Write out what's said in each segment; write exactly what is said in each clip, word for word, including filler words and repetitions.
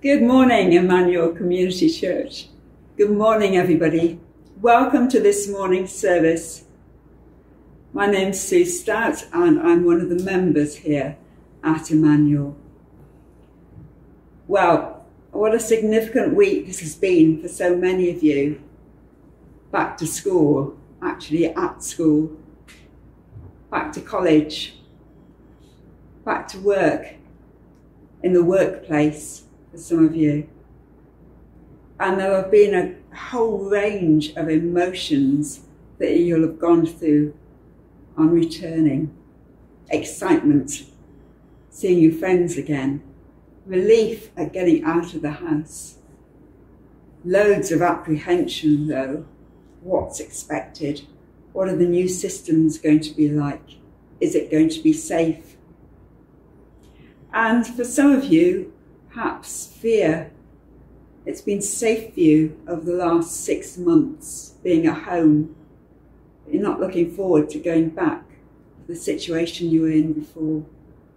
Good morning, Emmanuel Community Church. Good morning, everybody. Welcome to this morning's service. My name's Sue Stout and I'm one of the members here at Emmanuel. Well, what a significant week this has been for so many of you. Back to school, actually at school, back to college, back to work, in the workplace for some of you. And there have been a whole range of emotions that you'll have gone through on returning. Excitement, seeing your friends again. Relief at getting out of the house. Loads of apprehension though. What's expected? What are the new systems going to be like? Is it going to be safe? And for some of you, perhaps fear. It's been safe for you over the last six months being at home. You're not looking forward to going back to the situation you were in before.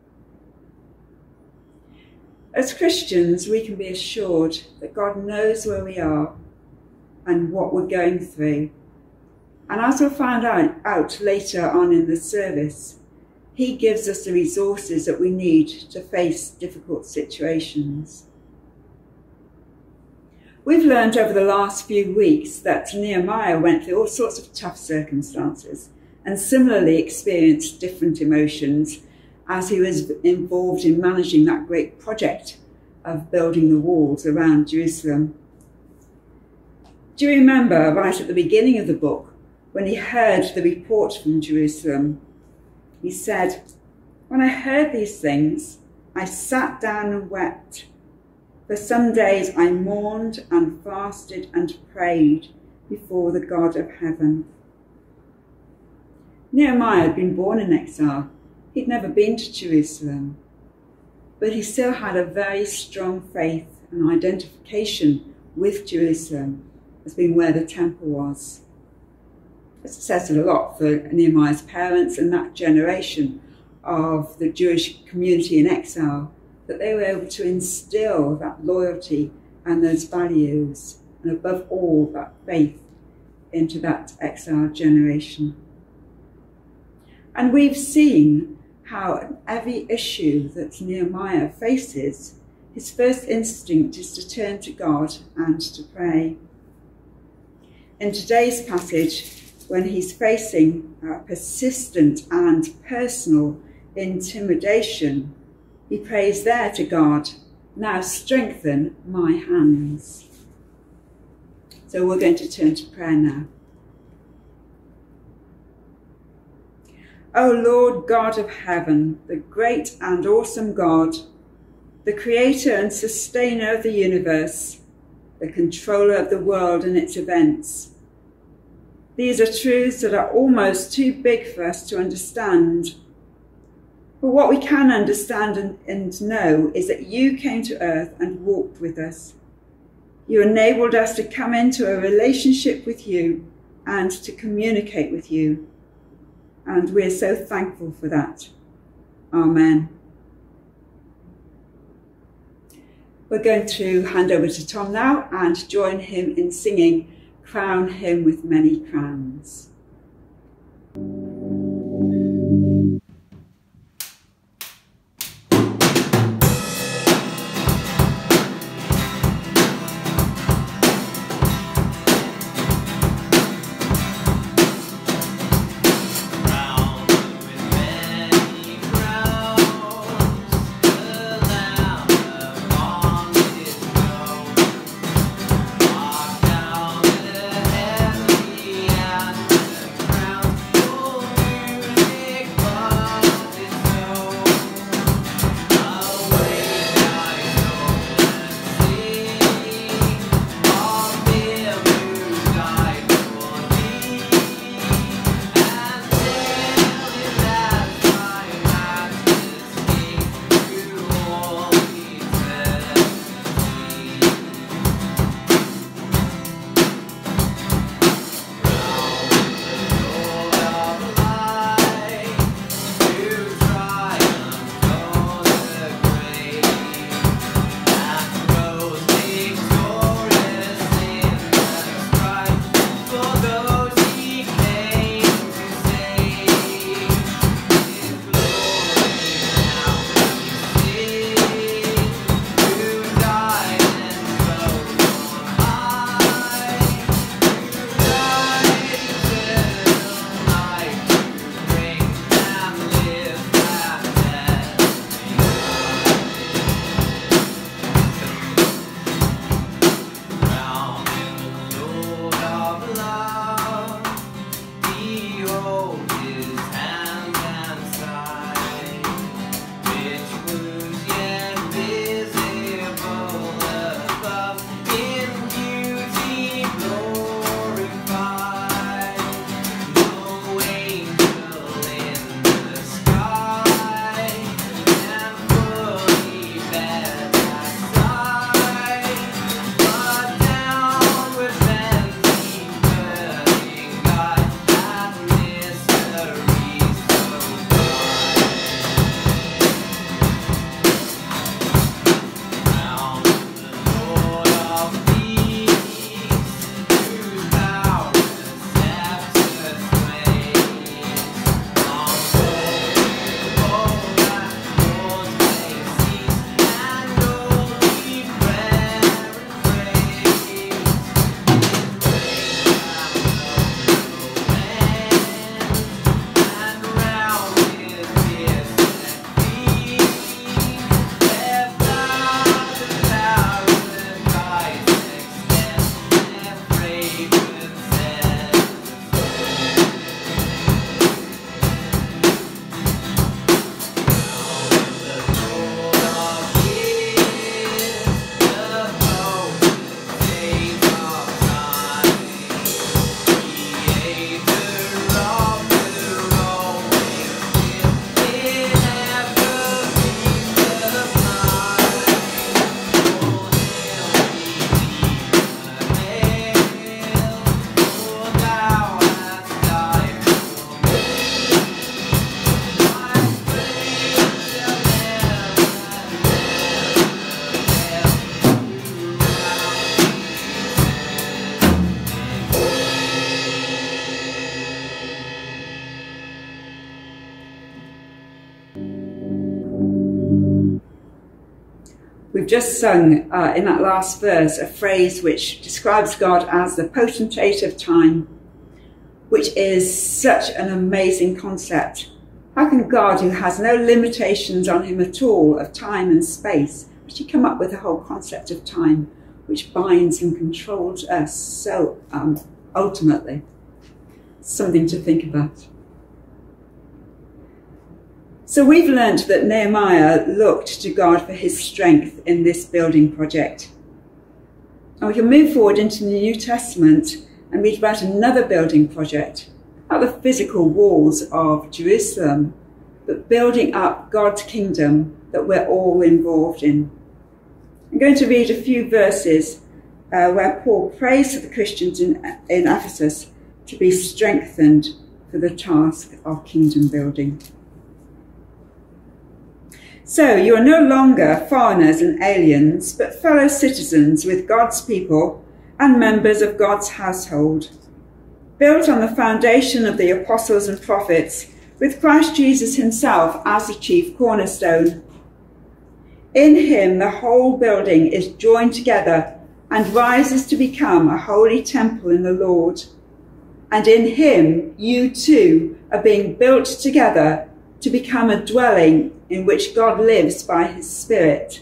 As Christians, we can be assured that God knows where we are and what we're going through. And as we'll find out, out later on in the service, He gives us the resources that we need to face difficult situations. We've learned over the last few weeks that Nehemiah went through all sorts of tough circumstances and similarly experienced different emotions as he was involved in managing that great project of building the walls around Jerusalem. Do you remember right at the beginning of the book when he heard the report from Jerusalem? He said, "When I heard these things, I sat down and wept. For some days I mourned and fasted and prayed before the God of heaven." Nehemiah had been born in exile. He'd never been to Jerusalem, but he still had a very strong faith and identification with Jerusalem as being where the temple was. It says a lot for Nehemiah's parents and that generation of the Jewish community in exile, that they were able to instill that loyalty and those values, and above all, that faith into that exiled generation. And we've seen how in every issue that Nehemiah faces, his first instinct is to turn to God and to pray. In today's passage, when he's facing uh, persistent and personal intimidation, he prays there to God, "Now strengthen my hands." So we're going to turn to prayer now. O Lord God of heaven, the great and awesome God, the creator and sustainer of the universe, the controller of the world and its events, these are truths that are almost too big for us to understand. But what we can understand and, and know is that you came to earth and walked with us. You enabled us to come into a relationship with you and to communicate with you. And we're so thankful for that. Amen. We're going to hand over to Tom now and join him in singing "Crown Him with Many Crowns." Yeah. just sung uh, in that last verse a phrase which describes God as the potentate of time, which is such an amazing concept. How can God, who has no limitations on him at all of time and space, actually come up with a whole concept of time which binds and controls us so um, ultimately? Something to think about. So we've learnt that Nehemiah looked to God for his strength in this building project. And we can move forward into the New Testament and read about another building project, not the physical walls of Jerusalem, but building up God's kingdom that we're all involved in. I'm going to read a few verses uh, where Paul prays for the Christians in, in Ephesus to be strengthened for the task of kingdom building. So you are no longer foreigners and aliens, but fellow citizens with God's people and members of God's household, built on the foundation of the apostles and prophets, with Christ Jesus himself as the chief cornerstone. In him the whole building is joined together and rises to become a holy temple in the Lord. And in him you too are being built together to become a dwelling in which God lives by his Spirit.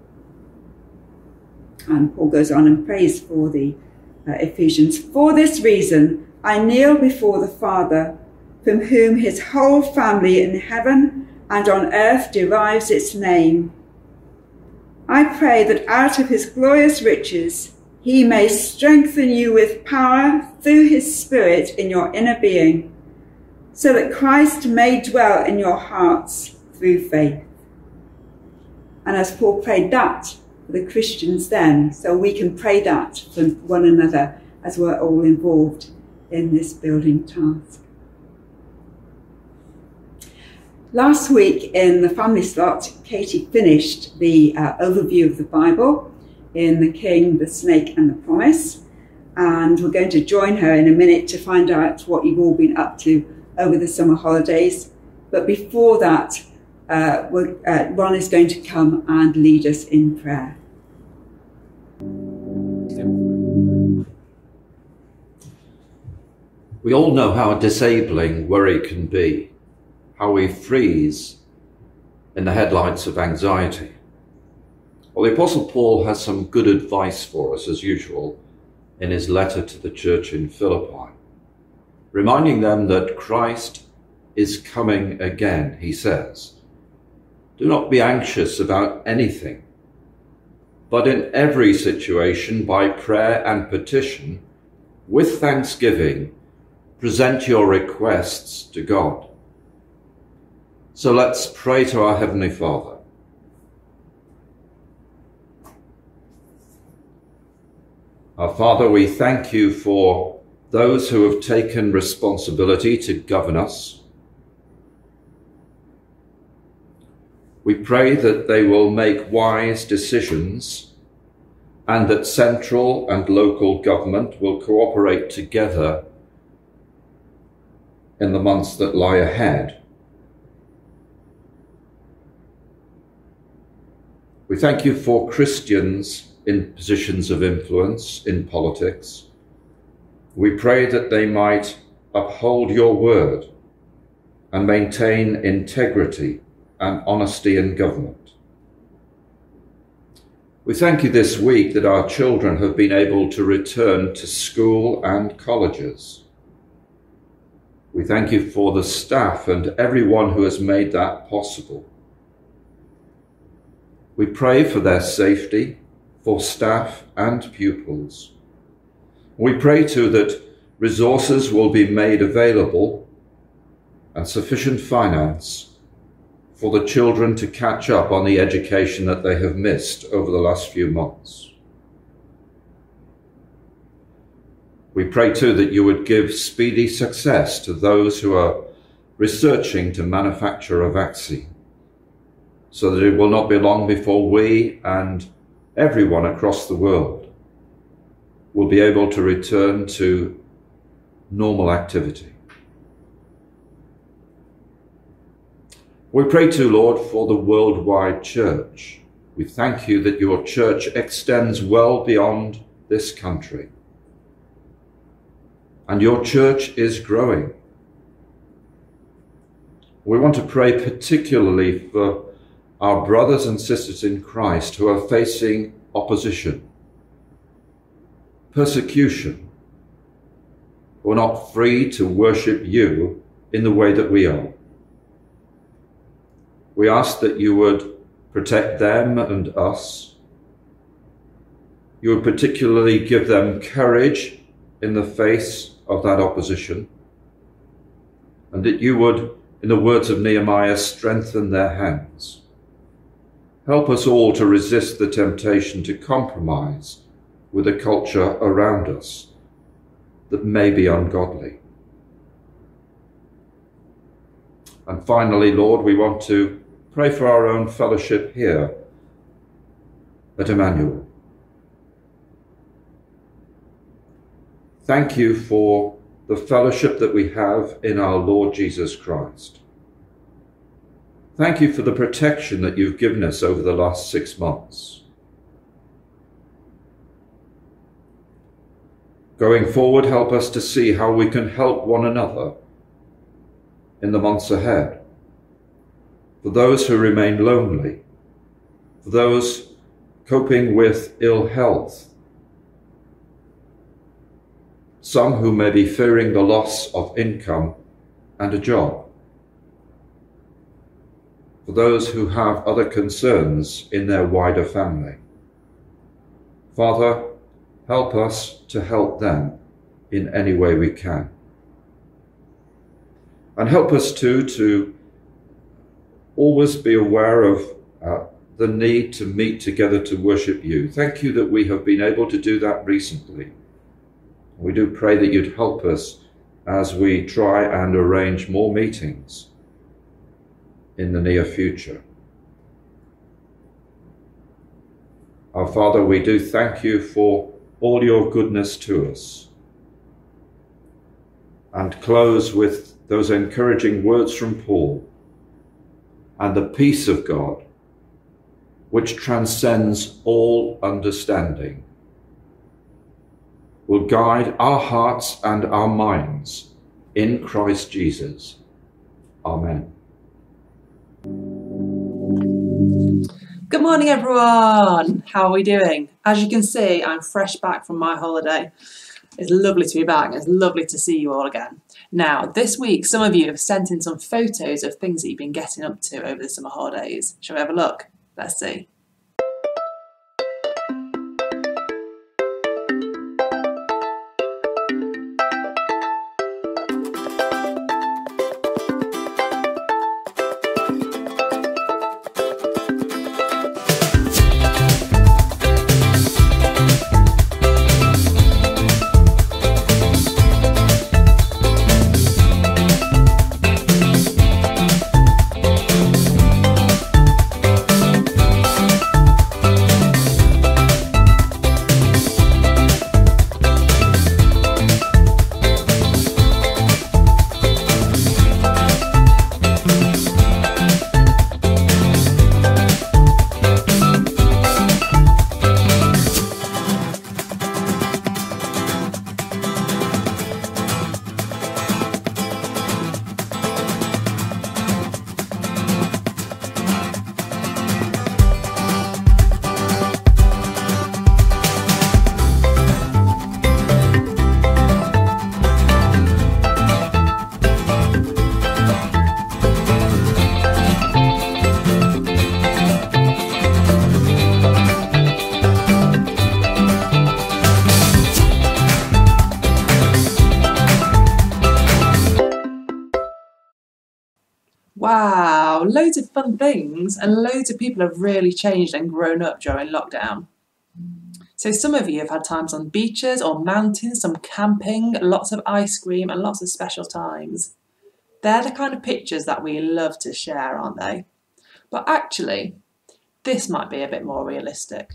And Paul goes on and prays for the uh, Ephesians. For this reason, I kneel before the Father, from whom his whole family in heaven and on earth derives its name. I pray that out of his glorious riches, he may strengthen you with power through his Spirit in your inner being, so that Christ may dwell in your hearts through faith. And as Paul prayed that for the Christians then, so we can pray that for one another as we're all involved in this building task. Last week in the family slot, Katie finished the uh, overview of the Bible in The King, the Snake and the Promise. And we're going to join her in a minute to find out what you've all been up to over the summer holidays. But before that, uh, we're, uh, Ron is going to come and lead us in prayer. We all know how disabling worry can be, how we freeze in the headlights of anxiety. Well, the Apostle Paul has some good advice for us, as usual, in his letter to the church in Philippi, reminding them that Christ is coming again. He says, do not be anxious about anything, but in every situation, by prayer and petition, with thanksgiving, present your requests to God. So let's pray to our Heavenly Father. Our Father, we thank you for those who have taken responsibility to govern us. We pray that they will make wise decisions and that central and local government will cooperate together in the months that lie ahead. We thank you for Christians in positions of influence in politics. We pray that they might uphold your word and maintain integrity and honesty in government. We thank you this week that our children have been able to return to school and colleges. We thank you for the staff and everyone who has made that possible. We pray for their safety, for staff and pupils. We pray too that resources will be made available and sufficient finance for the children to catch up on the education that they have missed over the last few months. We pray too that you would give speedy success to those who are researching to manufacture a vaccine, so that it will not be long before we and everyone across the world will be able to return to normal activity. We pray too, Lord, for the worldwide church. We We thank you that your church extends well beyond this country. And your church is growing. We want to pray particularly for our brothers and sisters in Christ who are facing opposition, persecution, who are not free to worship you in the way that we are. We ask that you would protect them and us. You would particularly give them courage in the face of that opposition, and that you would, in the words of Nehemiah, strengthen their hands. Help us all to resist the temptation to compromise with a culture around us that may be ungodly. And finally, Lord, we want to pray for our own fellowship here at Emmanuel. Thank you for the fellowship that we have in our Lord Jesus Christ. Thank you for the protection that you've given us over the last six months. Going forward, help us to see how we can help one another in the months ahead. For those who remain lonely, for those coping with ill health, some who may be fearing the loss of income and a job, for those who have other concerns in their wider family. Father, help us to help them in any way we can. And help us too to always be aware of uh, the need to meet together to worship you. Thank you that we have been able to do that recently. We do pray that you'd help us as we try and arrange more meetings in the near future. Our Father, we do thank you for all your goodness to us, and close with those encouraging words from Paul. And the peace of God, which transcends all understanding, will guide our hearts and our minds in Christ Jesus. Amen. Good morning, everyone. How are we doing? As you can see, I'm fresh back from my holiday. It's lovely to be back. It's lovely to see you all again. Now, this week, some of you have sent in some photos of things that you've been getting up to over the summer holidays. Shall we have a look? Let's see. Wow, loads of fun things, and loads of people have really changed and grown up during lockdown. So some of you have had times on beaches or mountains, some camping, lots of ice cream and lots of special times. They're the kind of pictures that we love to share, aren't they? But actually, this might be a bit more realistic.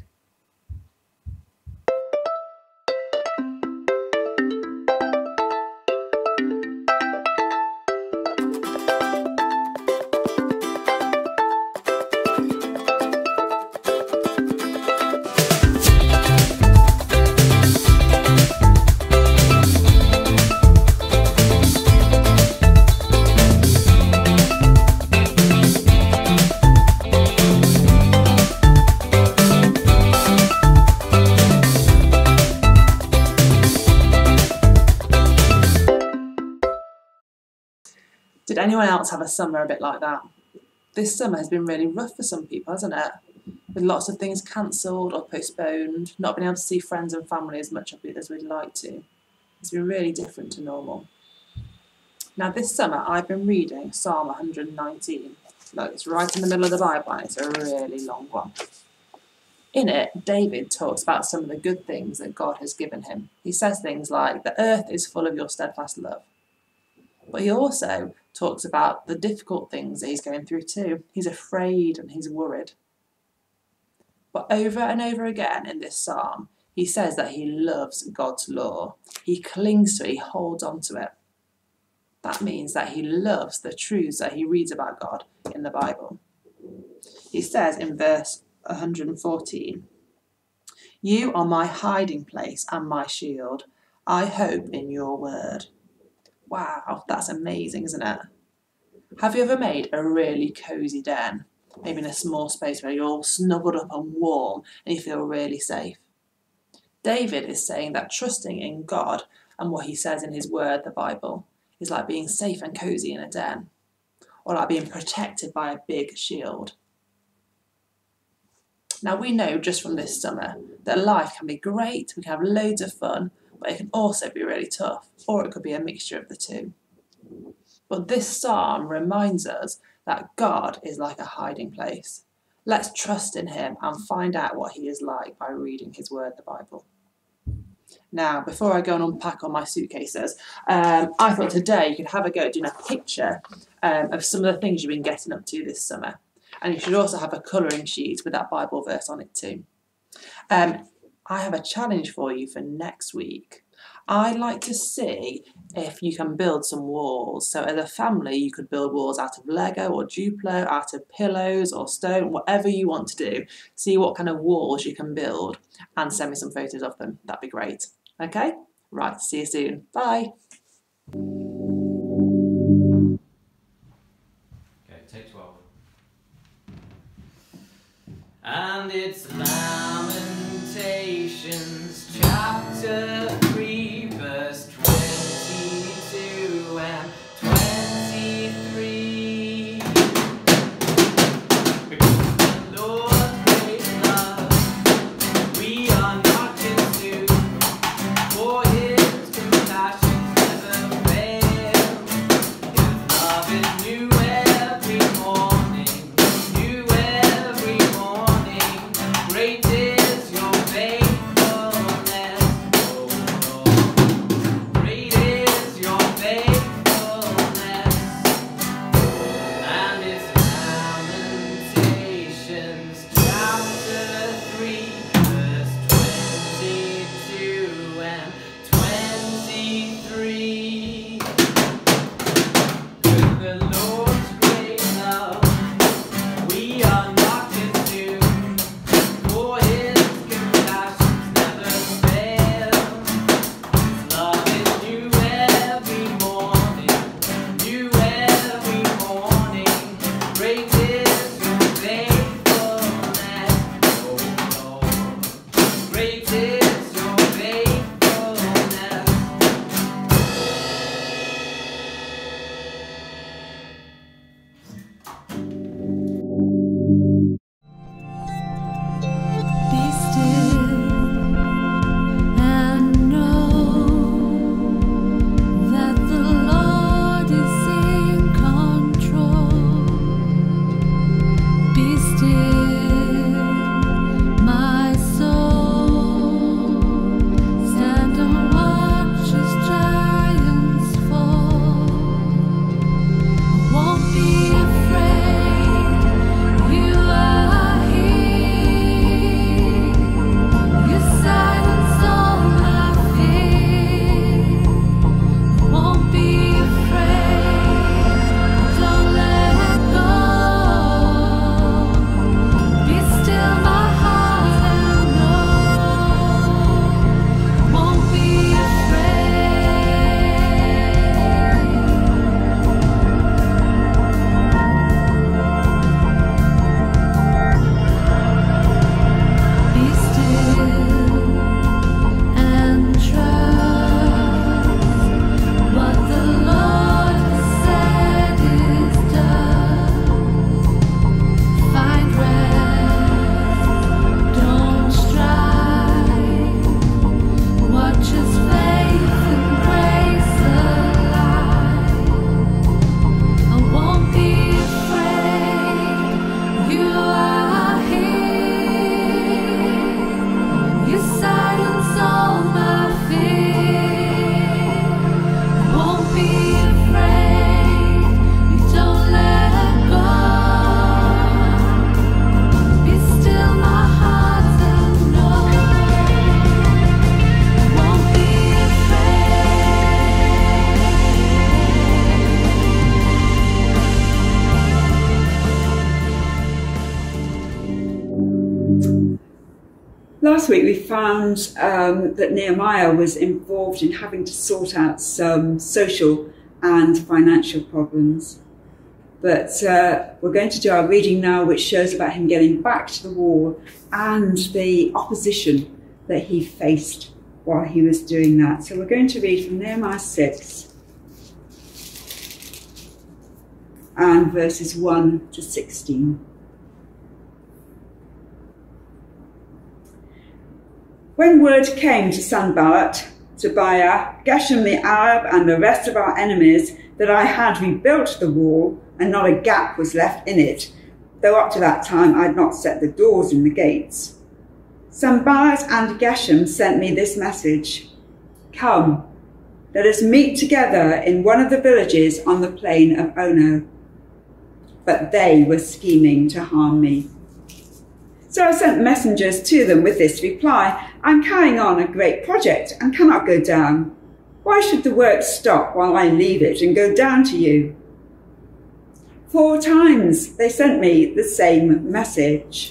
Did anyone else have a summer a bit like that? This summer has been really rough for some people, hasn't it? With lots of things cancelled or postponed, not being able to see friends and family as much as we'd like to. It's been really different to normal. Now this summer I've been reading Psalm one hundred nineteen. Look, it's right in the middle of the Bible and it's a really long one. In it, David talks about some of the good things that God has given him. He says things like, the earth is full of your steadfast love. But he also talks about the difficult things that he's going through too. He's afraid and he's worried. But over and over again in this psalm, he says that he loves God's law. He clings to it, he holds on to it. That means that he loves the truths that he reads about God in the Bible. He says in verse one hundred fourteen, "You are my hiding place and my shield. I hope in your word." Wow, that's amazing, isn't it? Have you ever made a really cosy den? Maybe in a small space where you're all snuggled up and warm and you feel really safe. David is saying that trusting in God and what he says in his word, the Bible, is like being safe and cosy in a den, or like being protected by a big shield. Now we know just from this summer that life can be great, we can have loads of fun, but it can also be really tough, or it could be a mixture of the two. But this psalm reminds us that God is like a hiding place. Let's trust in him and find out what he is like by reading his word, the Bible. Now, before I go and unpack all my suitcases, um, I thought today you could have a go at doing a picture um, of some of the things you've been getting up to this summer. And you should also have a colouring sheet with that Bible verse on it too. Um, I have a challenge for you for next week. I'd like to see if you can build some walls. So as a family, you could build walls out of Lego or Duplo, out of pillows or stone, whatever you want to do. See what kind of walls you can build and send me some photos of them. That'd be great. Okay? Right, see you soon. Bye. Okay, take twelve. And it's Lamentations chapter three, verse twenty-two and twenty-three. Because the Lord great love, we are not consumed, for his compassions never fail. His love is new every morning, new every morning. Great is your faithfulness, oh Last week we found um, that Nehemiah was involved in having to sort out some social and financial problems. But uh, we're going to do our reading now, which shows about him getting back to the wall and the opposition that he faced while he was doing that. So we're going to read from Nehemiah six and verses one to sixteen. When word came to Sanballat, Tobiah, Geshem the Arab, and the rest of our enemies that I had rebuilt the wall and not a gap was left in it, though up to that time I had not set the doors in the gates, Sanballat and Geshem sent me this message: Come, let us meet together in one of the villages on the plain of Ono. But they were scheming to harm me. So I sent messengers to them with this reply: I'm carrying on a great project and cannot go down. Why should the work stop while I leave it and go down to you? Four times they sent me the same message.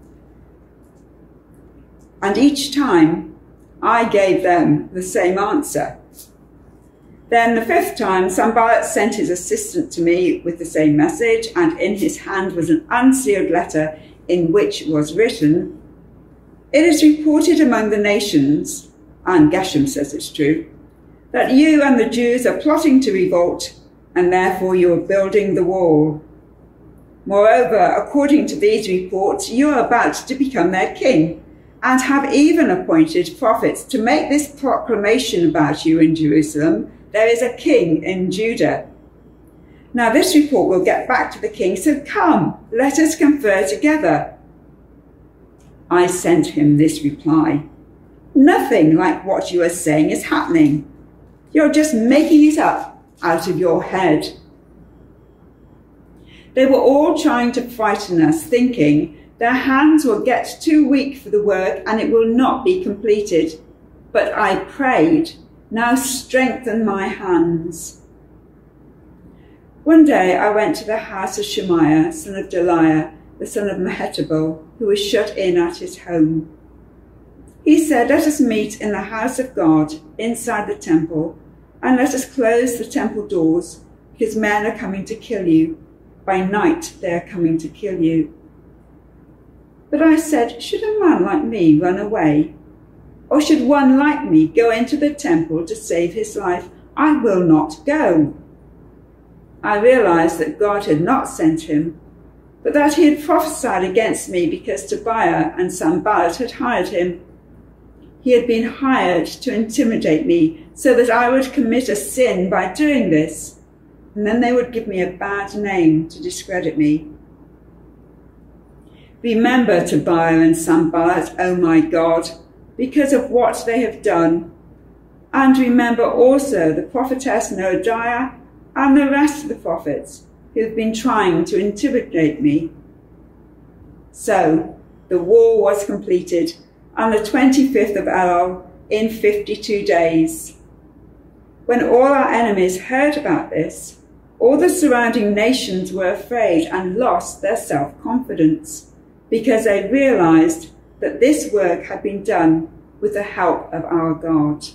And each time I gave them the same answer. Then the fifth time, Sanballat sent his assistant to me with the same message, and in his hand was an unsealed letter in which was written, It is reported among the nations, and Geshem says it's true, that you and the Jews are plotting to revolt, and therefore you are building the wall. Moreover, according to these reports, you are about to become their king, and have even appointed prophets to make this proclamation about you in Jerusalem: there is a king in Judah. Now this report will get back to the king, so come, let us confer together. I sent him this reply: Nothing like what you are saying is happening. You're just making it up out of your head. They were all trying to frighten us, thinking their hands will get too weak for the work and it will not be completed. But I prayed, now strengthen my hands. One day I went to the house of Shemaiah, son of Deliah, the son of Mehetabel, who was shut in at his home. He said, Let us meet in the house of God, inside the temple, and let us close the temple doors, because men are coming to kill you. By night they are coming to kill you. But I said, Should a man like me run away? Or should one like me go into the temple to save his life? I will not go. I realized that God had not sent him, but that he had prophesied against me because Tobiah and Sanballat had hired him. He had been hired to intimidate me so that I would commit a sin by doing this, and then they would give me a bad name to discredit me. Remember Tobiah and Sanballat, O my God, because of what they have done. And remember also the prophetess Noadiah and the rest of the prophets who have been trying to intimidate me. So the war was completed on the twenty-fifth of Elul in fifty-two days. When all our enemies heard about this, all the surrounding nations were afraid and lost their self-confidence, because they realized that this work had been done with the help of our God.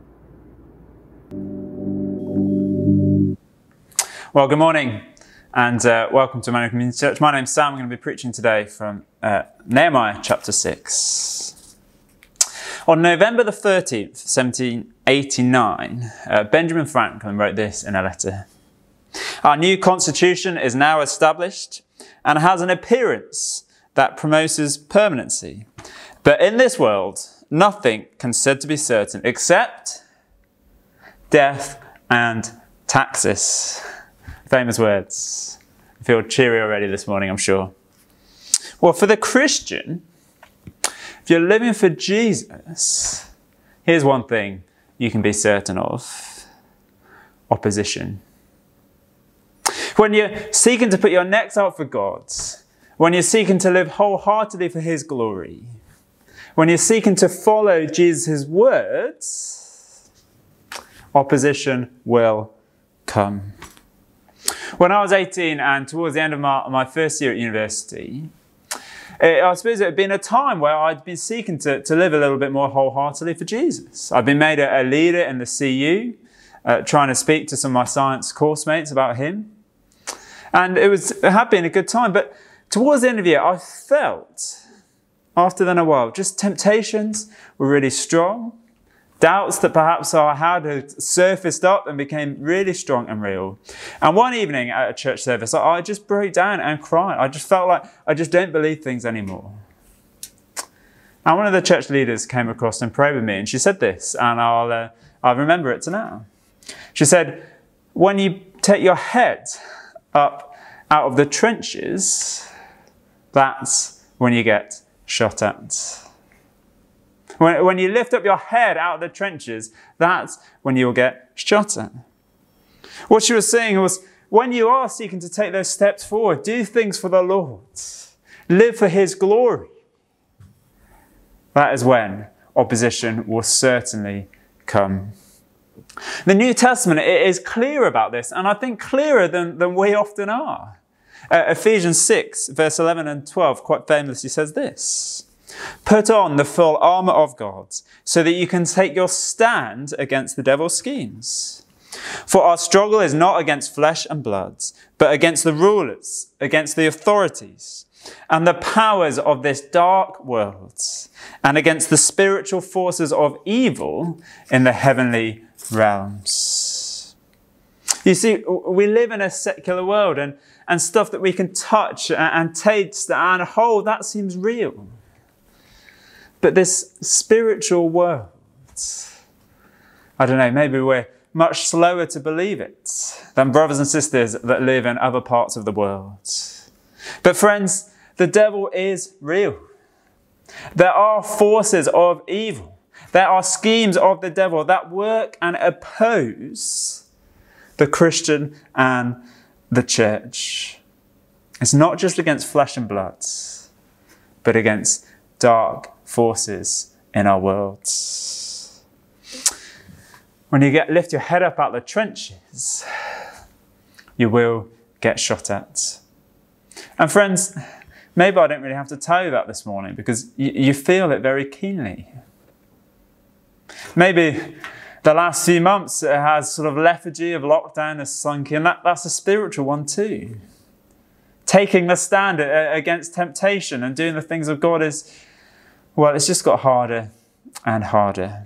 Well, good morning and uh, welcome to Emmanuel Community Church. My name's Sam. I'm going to be preaching today from uh, Nehemiah chapter six. On November the thirteenth, seventeen eighty-nine, uh, Benjamin Franklin wrote this in a letter. Our new constitution is now established and has an appearance that promotes permanency. But in this world, nothing can be said to be certain except death and taxes. Famous words. I feel cheery already this morning, I'm sure. Well, for the Christian, if you're living for Jesus, here's one thing you can be certain of: opposition. When you're seeking to put your necks out for God, when you're seeking to live wholeheartedly for his glory, when you're seeking to follow Jesus' words, opposition will come. When I was eighteen and towards the end of my, my first year at university, It, I suppose it had been a time where I'd been seeking to, to live a little bit more wholeheartedly for Jesus. I'd been made a, a leader in the C U, uh, trying to speak to some of my science course mates about him. And it, was, it had been a good time. But towards the end of the year, I felt, after then a while, just temptations were really strong. Doubts that perhaps I had had surfaced up and became really strong and real. And one evening at a church service, I just broke down and cried. I just felt like I just don't believe things anymore. And one of the church leaders came across and prayed with me, and she said this, and I'll, uh, I'll remember it to now. She said, when you take your head up out of the trenches, that's when you get shot at. When, when you lift up your head out of the trenches, that's when you'll get shot at. What she was saying was, when you are seeking to take those steps forward, do things for the Lord. Live for his glory. That is when opposition will certainly come. The New Testament is clear about this, and I think clearer than, than we often are. Uh, Ephesians six, verse eleven and twelve, quite famously says this. Put on the full armour of God, so that you can take your stand against the devil's schemes. For our struggle is not against flesh and blood, but against the rulers, against the authorities, and the powers of this dark world, and against the spiritual forces of evil in the heavenly realms. You see, we live in a secular world, and, and stuff that we can touch and, and taste and hold, that seems real. But this spiritual world, I don't know, maybe we're much slower to believe it than brothers and sisters that live in other parts of the world. But friends, the devil is real. There are forces of evil. There are schemes of the devil that work and oppose the Christian and the church. It's not just against flesh and blood, but against dark forces in our world. When you get lift your head up out of the trenches, you will get shot at. And friends, maybe I don't really have to tell you that this morning, because you, you feel it very keenly. Maybe the last few months it has sort of lethargy of lockdown has sunk in. That, that's a spiritual one too. Taking the stand against temptation and doing the things of God is, well, it's just got harder and harder.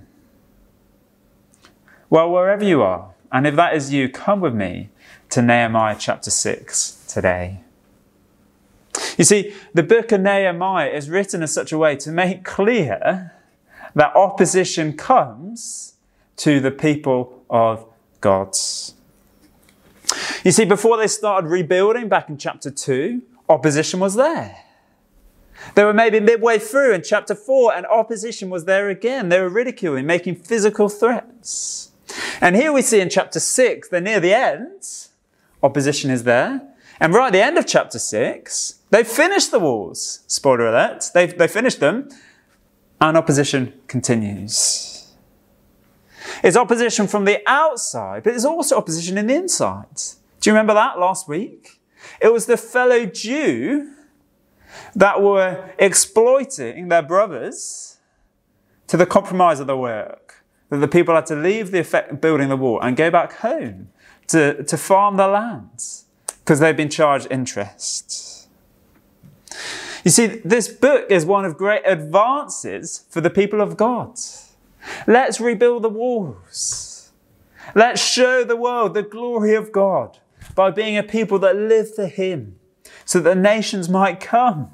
Well, wherever you are, and if that is you, come with me to Nehemiah chapter six today. You see, the book of Nehemiah is written in such a way to make clear that opposition comes to the people of God. You see, before they started rebuilding back in chapter two, opposition was there. They were maybe midway through in chapter four, and opposition was there again. They were ridiculing, making physical threats. And here we see in chapter six, they're near the end, opposition is there. And right at the end of chapter six, they've finished the walls. Spoiler alert, they've, they finished them, and opposition continues. It's opposition from the outside, but there's also opposition in the inside. Do you remember that last week? It was the fellow Jew that were exploiting their brothers to the compromise of the work, that the people had to leave the effect building the wall and go back home to, to farm the land because they'd been charged interest. You see, this book is one of great advances for the people of God. Let's rebuild the walls. Let's show the world the glory of God by being a people that live for him, so that the nations might come.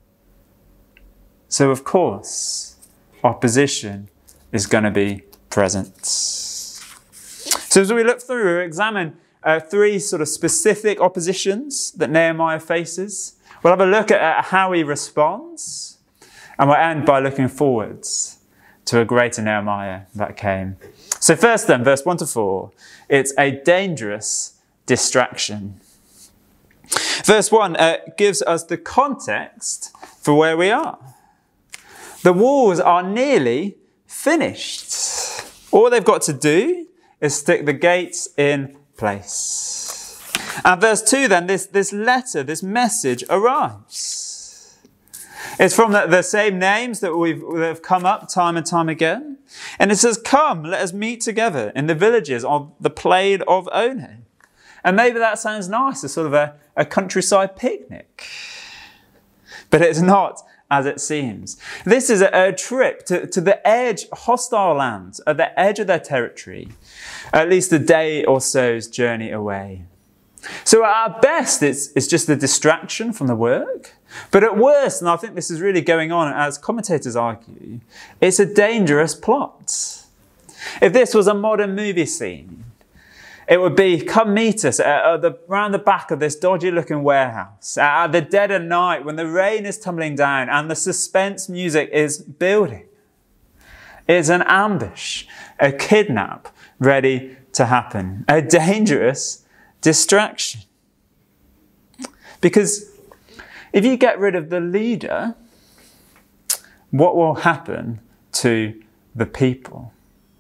So, of course, opposition is going to be present. So as we look through, we examine uh, three sort of specific oppositions that Nehemiah faces. We'll have a look at, at how he responds, and we'll end by looking forwards to a greater Nehemiah that came. So first then, verse one to four, it's a dangerous distraction. Verse one uh, gives us the context for where we are. The walls are nearly finished. All they've got to do is stick the gates in place. And verse two then, this, this letter, this message arrives. It's from the, the same names that we've that have come up time and time again. And it says, come, let us meet together in the villages of the plain of One. And maybe that sounds nice, as sort of a, a countryside picnic. But it's not as it seems. This is a, a trip to, to the edge, hostile lands, at the edge of their territory, at least a day or so's journey away. So at our best, it's, it's just a distraction from the work. But at worst, and I think this is really going on as commentators argue, it's a dangerous plot. If this was a modern movie scene, it would be, come meet us at, at the, around the back of this dodgy-looking warehouse at the dead of night when the rain is tumbling down and the suspense music is building. It's an ambush, a kidnap ready to happen, a dangerous distraction. Because if you get rid of the leader, what will happen to the people?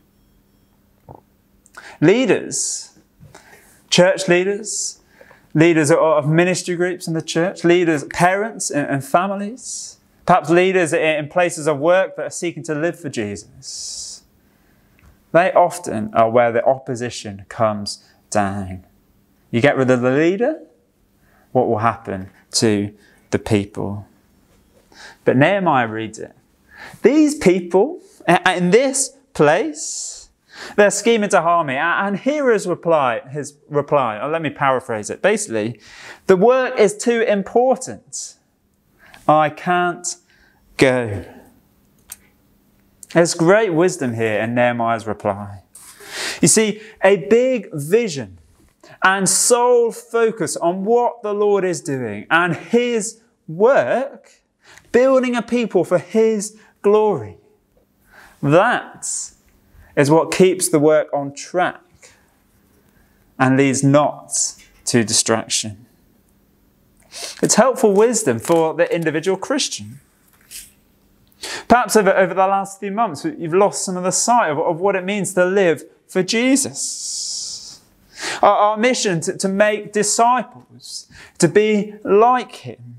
Leaders, church leaders, leaders of ministry groups in the church, leaders, parents and families, perhaps leaders in places of work that are seeking to live for Jesus. They often are where the opposition comes down. You get rid of the leader, what will happen to the people? But Nehemiah reads it. These people in this place, they're scheming to harm me. And here is reply, his reply. Oh, let me paraphrase it. Basically, the work is too important. I can't go. There's great wisdom here in Nehemiah's reply. You see, a big vision and sole focus on what the Lord is doing and his work, building a people for his glory. That is what keeps the work on track and leads not to distraction. It's helpful wisdom for the individual Christian. Perhaps over, over the last few months, you've lost some of the sight of, of what it means to live for Jesus. Our, our mission to, to make disciples, to be like him.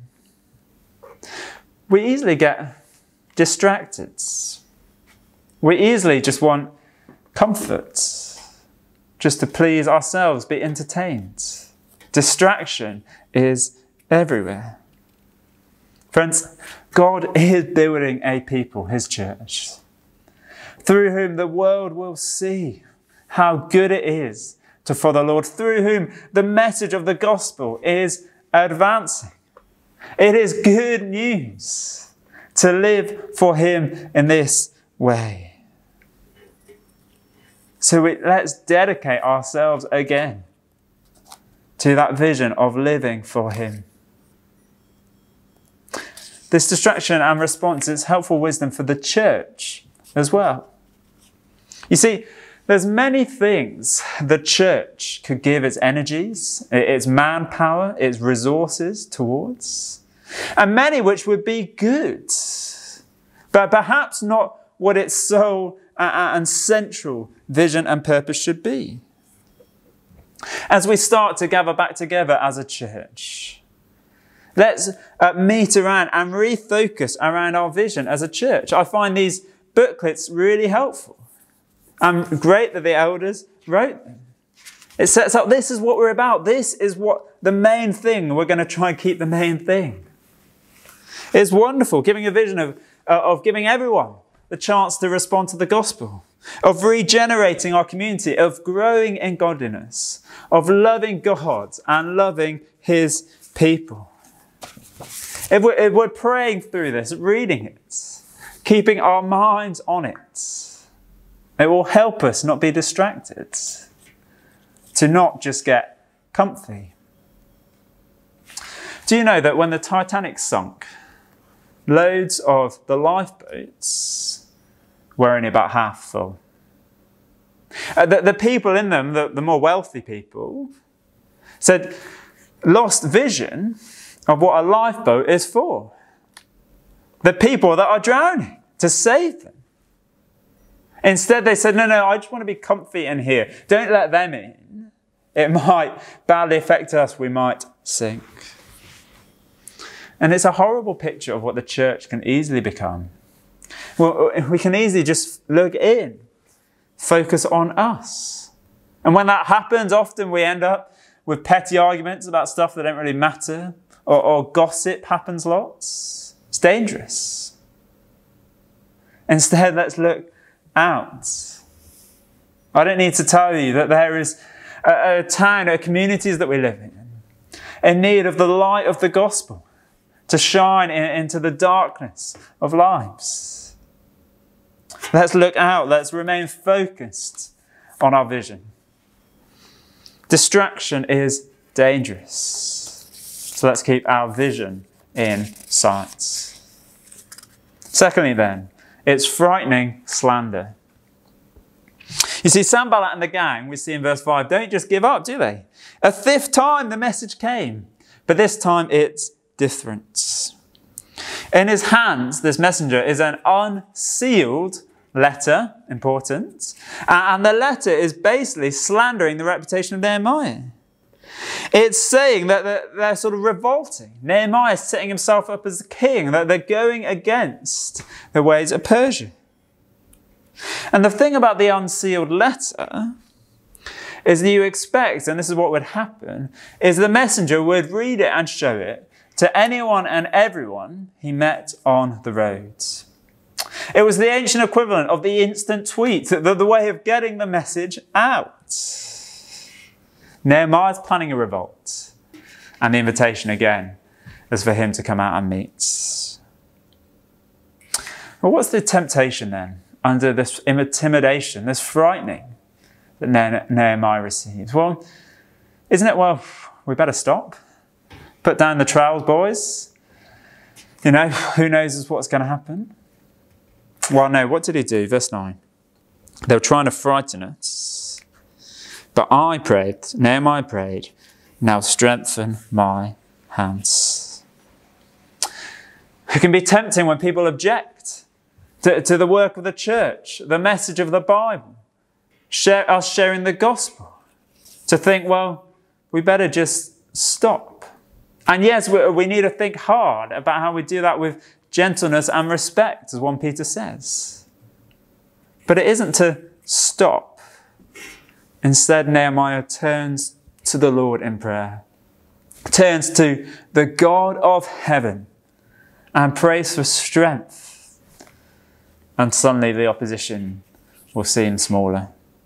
We easily get distracted. We easily just want comfort, just to please ourselves, be entertained. Distraction is everywhere. Friends, God is building a people, his church, through whom the world will see how good it is to follow the Lord, through whom the message of the gospel is advancing. It is good news to live for him in this way. So we, let's dedicate ourselves again to that vision of living for him. This distraction and response is helpful wisdom for the church as well. You see, there's many things the church could give its energies, its manpower, its resources towards, and many which would be good, but perhaps not what its sole and central vision and purpose should be. As we start to gather back together as a church, let's uh, meet around and refocus around our vision as a church. I find these booklets really helpful. And great that the elders wrote them. It sets up, this is what we're about. This is what the main thing. We're going to try and keep the main thing. It's wonderful, giving a vision of, uh, of giving everyone the chance to respond to the gospel, of regenerating our community, of growing in godliness, of loving God and loving his people. If we're, if we're praying through this, reading it, keeping our minds on it, it will help us not be distracted, to not just get comfy. Do you know that when the Titanic sunk, loads of the lifeboats were only about half full? Uh, the, the people in them, the, the more wealthy people, said, lost vision of what a lifeboat is for. The people that are drowning, to save them. Instead, they said, no, no, I just want to be comfy in here. Don't let them in. It might badly affect us. We might sink. And it's a horrible picture of what the church can easily become. Well, we can easily just look in, focus on us. And when that happens, often we end up with petty arguments about stuff that don't really matter, or, or gossip happens lots. It's dangerous. Instead, let's look out. I don't need to tell you that there is a, a town, a communities that we live in, in need of the light of the gospel to shine in, into the darkness of lives. Let's look out. Let's remain focused on our vision. Distraction is dangerous. So let's keep our vision in sight. Secondly then, it's frightening slander. You see, Sanballat and the gang, we see in verse five, don't just give up, do they? A fifth time the message came, but this time it's different. In his hands, this messenger is an unsealed letter, important, and the letter is basically slandering the reputation of Nehemiah. It's saying that they're sort of revolting. Nehemiah is setting himself up as the king, that they're going against the ways of Persia. And the thing about the unsealed letter is that you expect, and this is what would happen, is the messenger would read it and show it to anyone and everyone he met on the road. It was the ancient equivalent of the instant tweet, the, the way of getting the message out. Nehemiah's planning a revolt, and the invitation again is for him to come out and meet. Well, what's the temptation then under this intimidation, this frightening that ne- Nehemiah receives? Well, isn't it, well, we better stop? Put down the trowels, boys. You know, who knows what's going to happen? Well, no, what did he do? Verse nine. They were trying to frighten us. But I prayed, Nehemiah prayed, now strengthen my hands. It can be tempting when people object to, to the work of the church, the message of the Bible, share, us sharing the gospel, to think, well, we better just stop. And yes, we, we need to think hard about how we do that with gentleness and respect, as First Peter says. But it isn't to stop. Instead, Nehemiah turns to the Lord in prayer, turns to the God of heaven and prays for strength. And suddenly the opposition will seem smaller.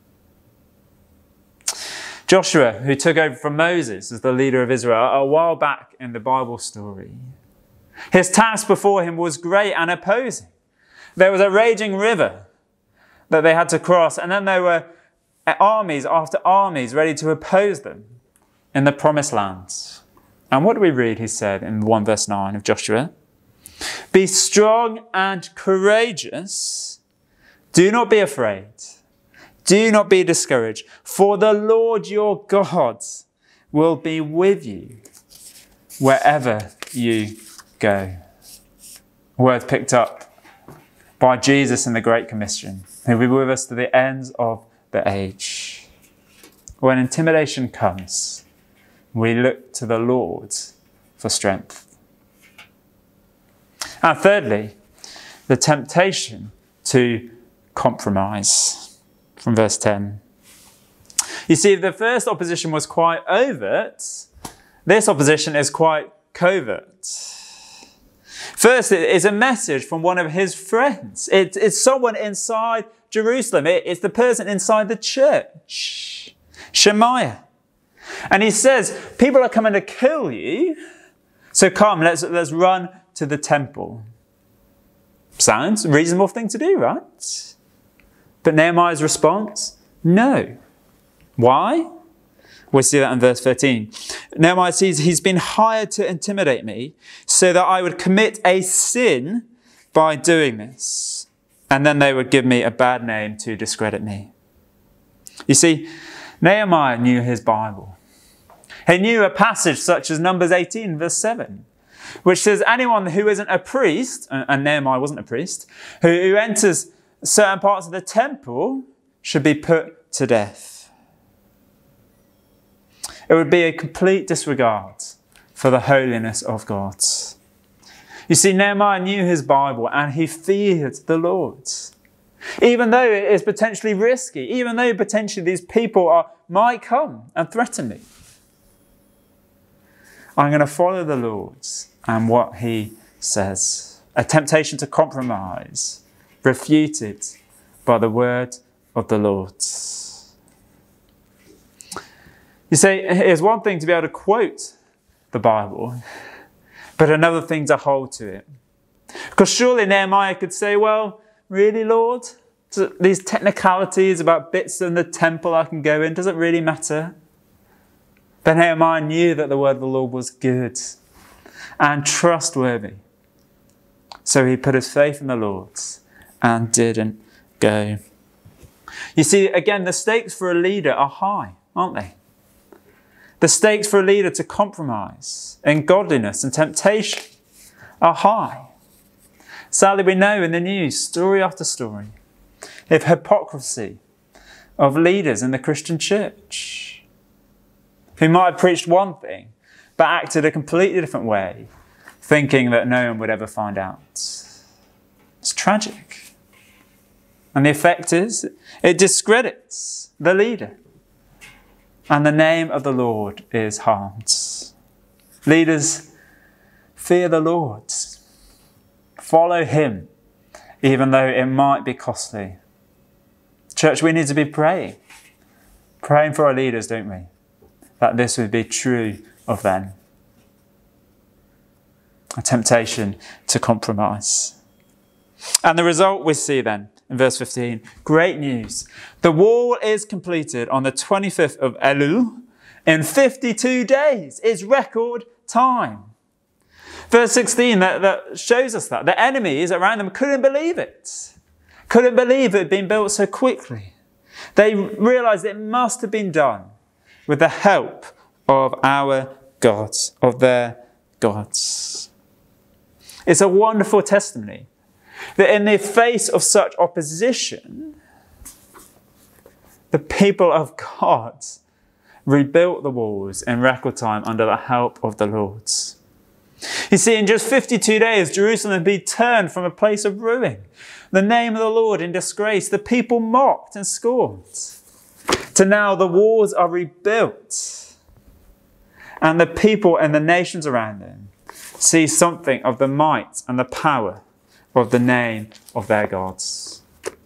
Joshua, who took over from Moses as the leader of Israel a while back in the Bible story, his task before him was great and opposing. There was a raging river that they had to cross, and then there were armies after armies ready to oppose them in the promised lands. And what do we read, he said in one verse nine of Joshua? Be strong and courageous. Do not be afraid. Do not be discouraged. For the Lord your God will be with you wherever you go. Words picked up by Jesus in the Great Commission, who will be with us to the ends of the age. When intimidation comes, we look to the Lord for strength. And thirdly, the temptation to compromise. From verse ten. You see, the first opposition was quite overt. This opposition is quite covert. First, it is a message from one of his friends. It, it's someone inside Jerusalem. It, it's the person inside the church, Shemaiah. And he says, people are coming to kill you, so come, let's, let's run to the temple. Sounds a reasonable thing to do, right? But Nehemiah's response, no. Why? We see that in verse thirteen. Nehemiah says he's been hired to intimidate me so that I would commit a sin by doing this. And then they would give me a bad name to discredit me. You see, Nehemiah knew his Bible. He knew a passage such as Numbers eighteen, verse seven, which says anyone who isn't a priest, and Nehemiah wasn't a priest, who, who enters certain parts of the temple should be put to death. It would be a complete disregard for the holiness of God. You see, Nehemiah knew his Bible and he feared the Lord. Even though it is potentially risky, even though potentially these people are, might come and threaten me, I'm going to follow the Lord and what he says. A temptation to compromise, refuted by the word of the Lord. You see, it's one thing to be able to quote the Bible, but another thing to hold to it. Because surely Nehemiah could say, well, really, Lord? These technicalities about bits in the temple I can go in, does it really matter? But Nehemiah knew that the word of the Lord was good and trustworthy. So he put his faith in the Lord and didn't go. You see, again, the stakes for a leader are high, aren't they? The stakes for a leader to compromise in godliness and temptation are high. Sadly, we know in the news, story after story, of hypocrisy of leaders in the Christian church who might have preached one thing but acted a completely different way, thinking that no one would ever find out. It's tragic. And the effect is, it discredits the leader. And the name of the Lord is harmed. Leaders, fear the Lord. Follow him, even though it might be costly. Church, we need to be praying. Praying for our leaders, don't we? That this would be true of them. A temptation to compromise. And the result we see then in verse fifteen. Great news. The wall is completed on the twenty-fifth of Elul in fifty-two days. It's record time. Verse sixteen, that, that shows us that. The enemies around them couldn't believe it. Couldn't believe it had been built so quickly. They realised it must have been done with the help of our gods, of their gods. It's a wonderful testimony that in the face of such opposition, the people of God rebuilt the walls in record time under the help of the Lord. You see, in just fifty-two days, Jerusalem had been turned from a place of ruin, the name of the Lord in disgrace, the people mocked and scorned, to now the walls are rebuilt, and the people and the nations around them see something of the might and the power of the name of their gods.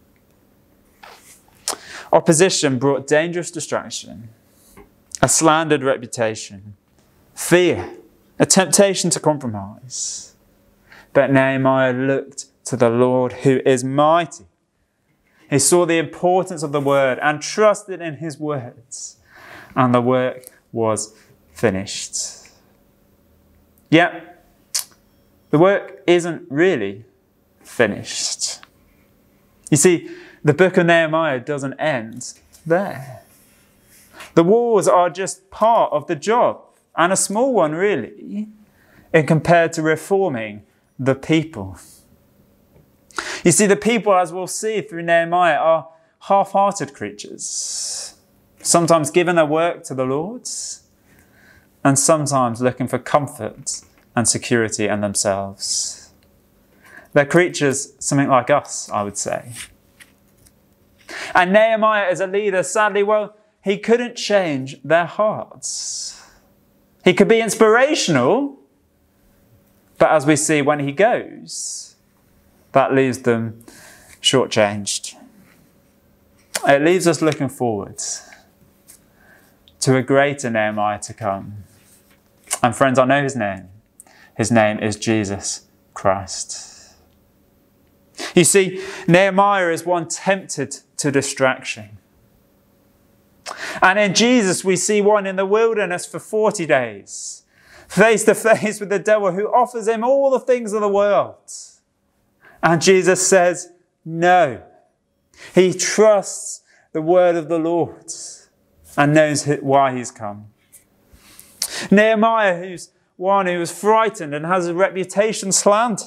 Opposition brought dangerous distraction, a slandered reputation, fear, a temptation to compromise. But Nehemiah looked to the Lord who is mighty. He saw the importance of the word and trusted in his words, and the work was finished. Yet, the work isn't really finished. You see, the book of Nehemiah doesn't end there. The walls are just part of the job, and a small one really, in compared to reforming the people. You see, the people, as we'll see through Nehemiah, are half-hearted creatures, sometimes giving their work to the Lord, and sometimes looking for comfort and security in themselves. They're creatures something like us, I would say. And Nehemiah as a leader, sadly, well, he couldn't change their hearts. He could be inspirational, but as we see when he goes, that leaves them shortchanged. It leaves us looking forward to a greater Nehemiah to come. And friends, I know his name. His name is Jesus Christ. You see, Nehemiah is one tempted to distraction. And in Jesus, we see one in the wilderness for forty days, face to face with the devil who offers him all the things of the world. And Jesus says, no. He trusts the word of the Lord and knows why he's come. Nehemiah, who's one who was frightened and has a reputation slanted.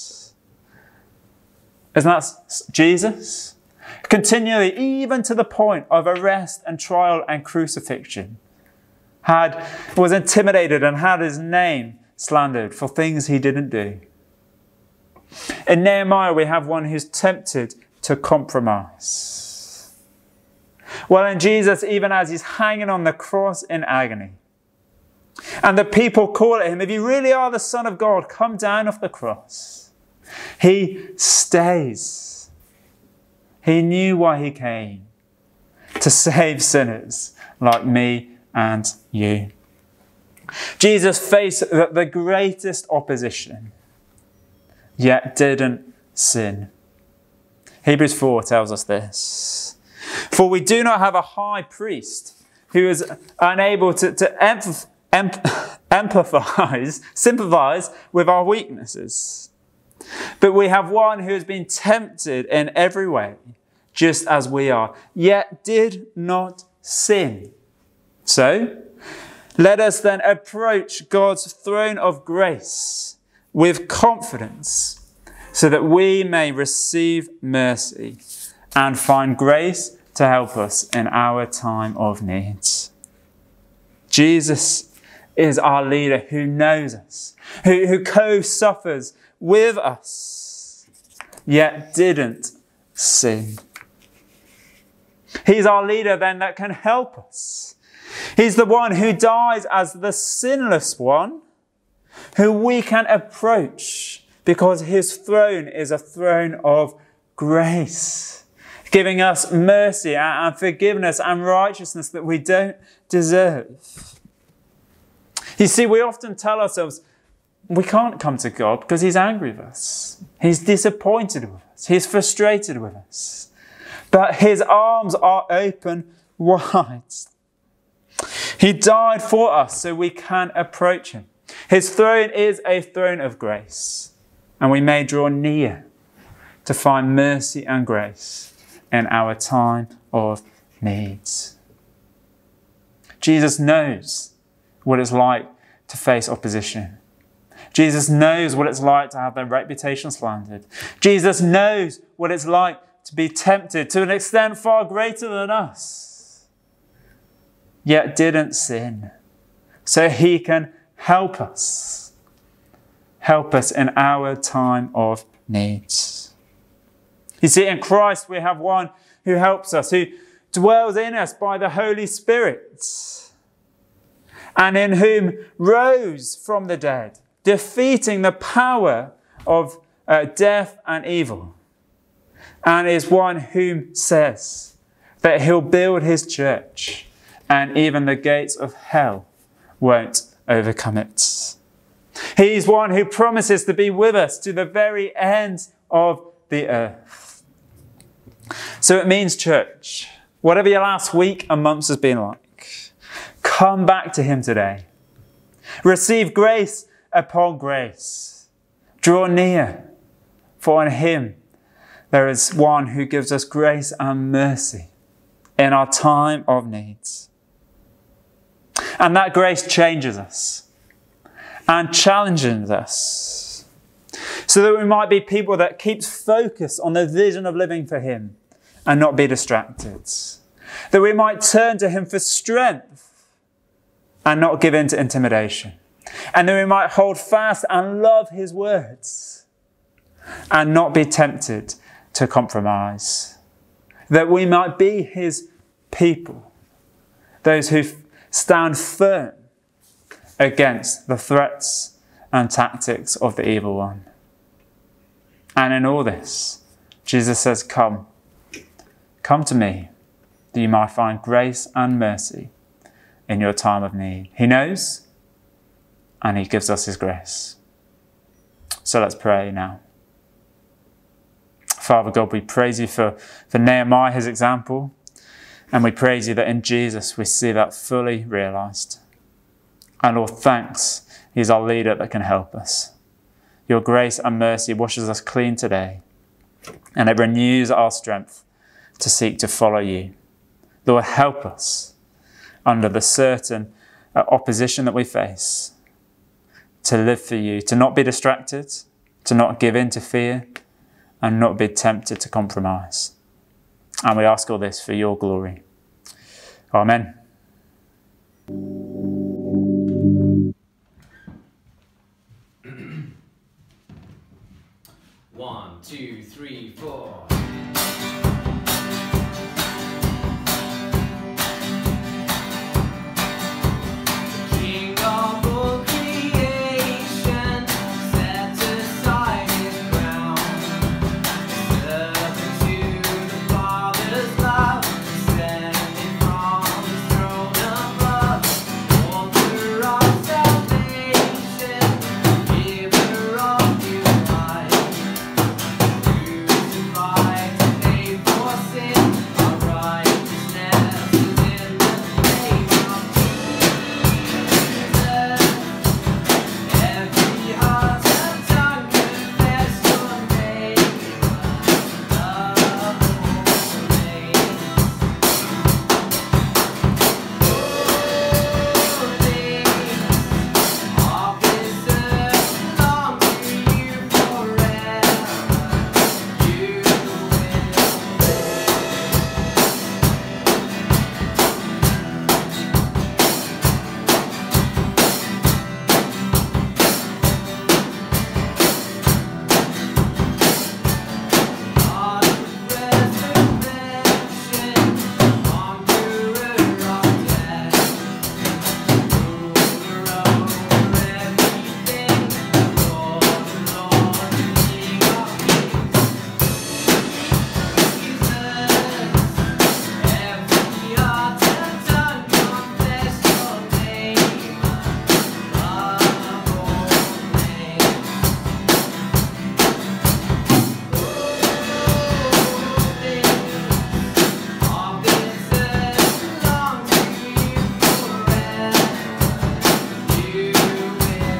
Isn't that Jesus? Continually, even to the point of arrest and trial and crucifixion, had, was intimidated and had his name slandered for things he didn't do. In Nehemiah, we have one who's tempted to compromise. Well, in Jesus, even as he's hanging on the cross in agony, and the people call at him, if you really are the Son of God, come down off the cross. He stays. He knew why he came, to save sinners like me and you. Jesus faced the greatest opposition, yet didn't sin. Hebrews four tells us this. For we do not have a high priest who is unable to, to emph- emph- empathize, sympathize with our weaknesses. But we have one who has been tempted in every way, just as we are, yet did not sin. So, let us then approach God's throne of grace with confidence, so that we may receive mercy and find grace to help us in our time of need. Jesus is our leader who knows us, who, who co-suffers with us, yet didn't sin. He's our leader then that can help us. He's the one who dies as the sinless one, who we can approach because his throne is a throne of grace, giving us mercy and forgiveness and righteousness that we don't deserve. You see, we often tell ourselves we can't come to God because he's angry with us. He's disappointed with us. He's frustrated with us. But his arms are open wide. He died for us so we can approach him. His throne is a throne of grace, and we may draw near to find mercy and grace in our time of needs. Jesus knows what it's like to face opposition. Jesus knows what it's like to have their reputation slandered. Jesus knows what it's like to be tempted to an extent far greater than us, yet didn't sin. So he can help us. Help us in our time of needs. You see, in Christ we have one who helps us, who dwells in us by the Holy Spirit, and in whom rose from the dead, defeating the power of uh, death and evil, and is one whom says that he'll build his church, and even the gates of hell won't overcome it. He's one who promises to be with us to the very ends of the earth. So it means, church, whatever your last week and months has been like, come back to him today. Receive grace upon grace. Draw near, for in him there is one who gives us grace and mercy in our time of needs. And that grace changes us and challenges us so that we might be people that keeps focus on the vision of living for him and not be distracted. That we might turn to him for strength and not give in to intimidation. And that we might hold fast and love his words and not be tempted to compromise. That we might be his people, those who stand firm against the threats and tactics of the evil one. And in all this, Jesus says, come, come to me, that you might find grace and mercy in your time of need. He knows, and he gives us his grace. So let's pray now. Father God, we praise you for, for Nehemiah, his example, and we praise you that in Jesus we see that fully realised. And Lord, thanks, he's our leader that can help us. Your grace and mercy washes us clean today, and it renews our strength to seek to follow you. Lord, help us under the certain uh, opposition that we face to live for you, to not be distracted, to not give in to fear, and not be tempted to compromise. And we ask all this for your glory. Amen. One, two, three, four. King of all creation, set aside his crown, servant to the Father's love, descending from his throne above, author of salvation, giver of new life, crucified to pay for sin, our righteousness is in the name of Jesus. Every heart and tongue confess your name, above all names. All things of this earth belong to you forever. You will reign. God of resurrection, conqueror of death, ruler over everything, Lord of lords, King of kings. Jesus, every heart and tongue confess your name, above all names. All things of this earth belong to you forever. You will reign.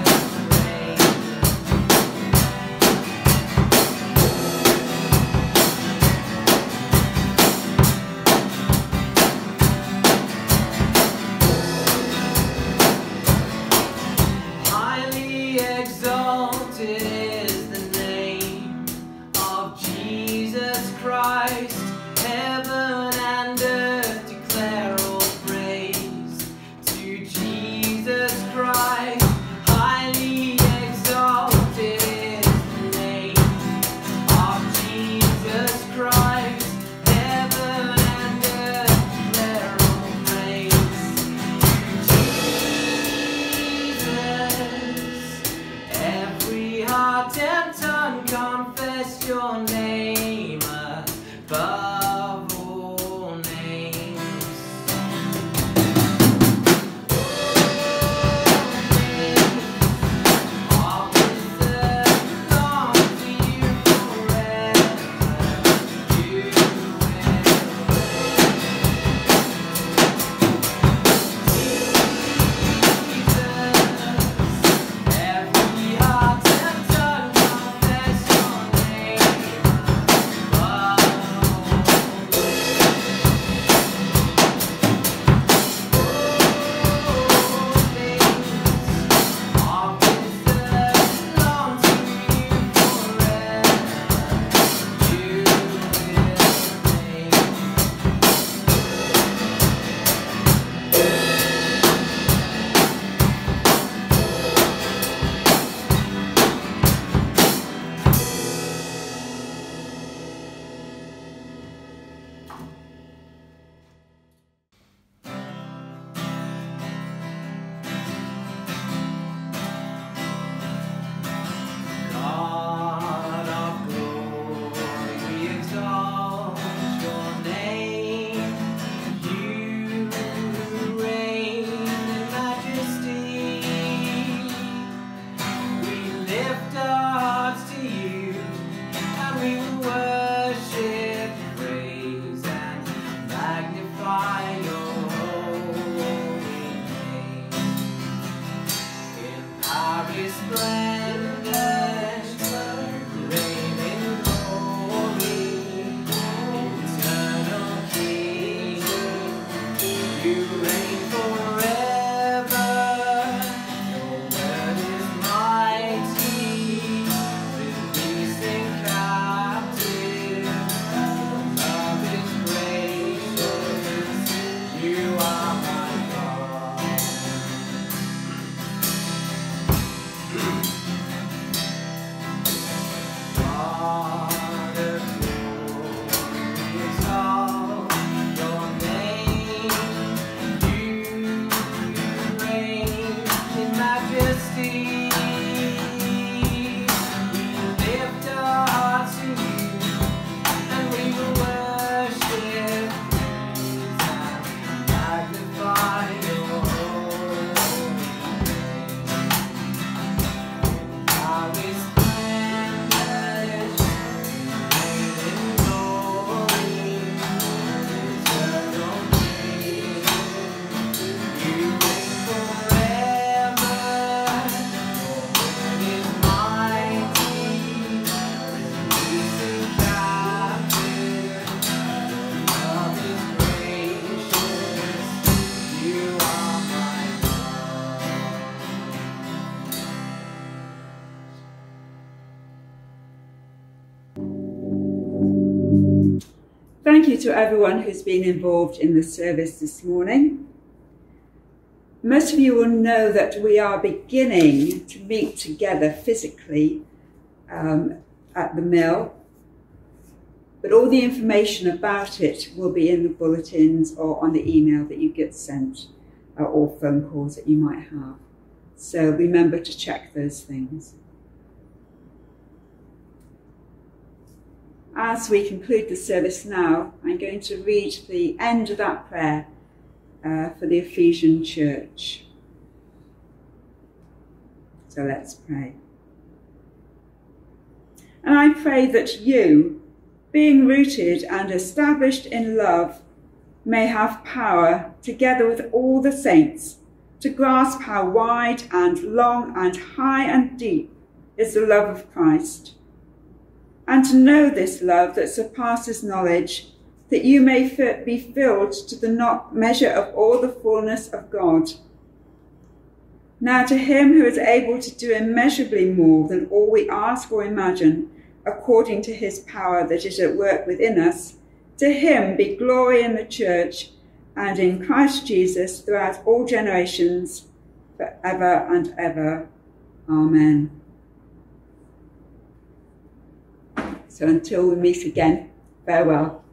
Highly exalted is the name of Jesus Christ. Heaven and earth declare all praise to Jesus Christ. Highly exalted is the name of Jesus Christ. Heaven and earth declare all praise to Jesus. Every heart and tongue confess your name above all names. All this earth belongs to you forever. You will reign. Every heart and tongue confess your name above all things. All this earth belongs to you forever. You will reign. God of glory, we exalt your name. You reign in majesty. We lift our hearts to you, and we will worship, praise, and magnify your holy name. In power, splendor, you reign in glory, eternal King. You reign forever. Your word is mighty, releasing captive. Your love is gracious. You are my God. Majesty, we lift our hearts to you, and we will worship, praise, and magnify your holy name. Now we splendor, in glory, eternal King. You reign forever, your word is mighty, releasing captive, love is gracious, you are my Thank you to everyone who's been involved in the service this morning. Most of you will know that we are beginning to meet together physically um, at the mill, but all the information about it will be in the bulletins or on the email that you get sent, uh, or phone calls that you might have. So remember to check those things. As we conclude the service now, I'm going to read the end of that prayer uh, for the Ephesian church. So let's pray. And I pray that you, being rooted and established in love, may have power, together with all the saints, to grasp how wide and long and high and deep is the love of Christ, and to know this love that surpasses knowledge, that you may be filled to the not measure of all the fullness of God. Now to him who is able to do immeasurably more than all we ask or imagine, according to his power that is at work within us, to him be glory in the church and in Christ Jesus throughout all generations, forever and ever. Amen. So until we meet again, farewell.